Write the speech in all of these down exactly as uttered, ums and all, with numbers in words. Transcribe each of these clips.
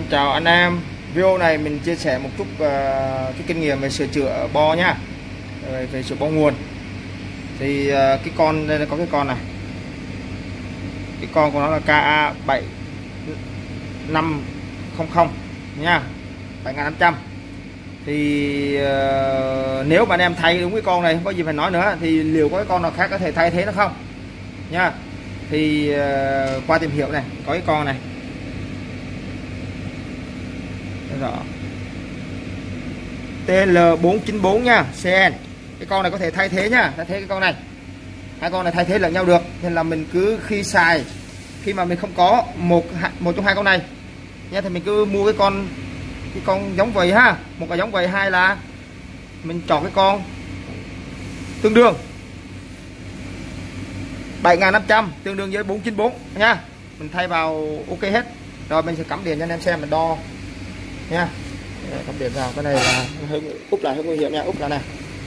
chào anh em. Video này mình chia sẻ một chút uh, cái kinh nghiệm về sửa chữa bo nha, về, về sửa bo nguồn. Thì uh, cái con đây là có cái con này, cái con của nó là K A bảy năm không không nha, bảy nghìn năm trăm. Thì uh, nếu mà anh em thay đúng cái con này không có gì phải nói nữa, thì liệu có cái con nào khác có thể thay thế nó không nha. Thì uh, qua tìm hiểu này, có cái con này đó, T L bốn chín bốn nha, C N. Cái con này có thể thay thế nha, thay thế cái con này, hai con này thay thế lẫn nhau được. Nên là mình cứ khi xài, khi mà mình không có một một trong hai con này nha, thì mình cứ mua cái con cái con giống vậy ha, một cái giống vậy, hai là mình chọn cái con tương đương bảy nghìn năm trăm, tương đương với bốn chín bốn nha. Mình thay vào ok hết rồi, mình sẽ cắm điện cho anh em xem, mình đo nha. Cắm điện vào, cái này là hơi úp lại hơi nguy hiểm nha, úp lại này.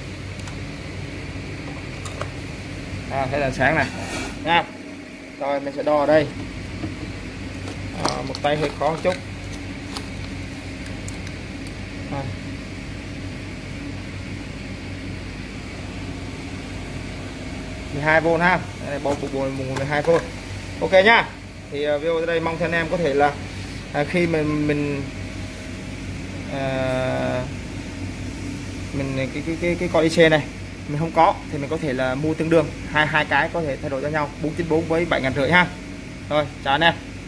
À, thế là sáng này nha. Rồi mình sẽ đo ở đây. À, một tay hơi khó một chút. À. mười hai vôn ha, đây này, bộ bộ mười hai vôn. Ok nhá. Thì uh, video ở đây mong anh em có thể là à, khi mình mình à, mình cái cái cái cái con i xê này mình không có thì mình có thể là mua tương đương hai hai cái, có thể thay đổi cho nhau bốn chín bốn với bảy nghìn rưỡi ha. Rồi chào anh em.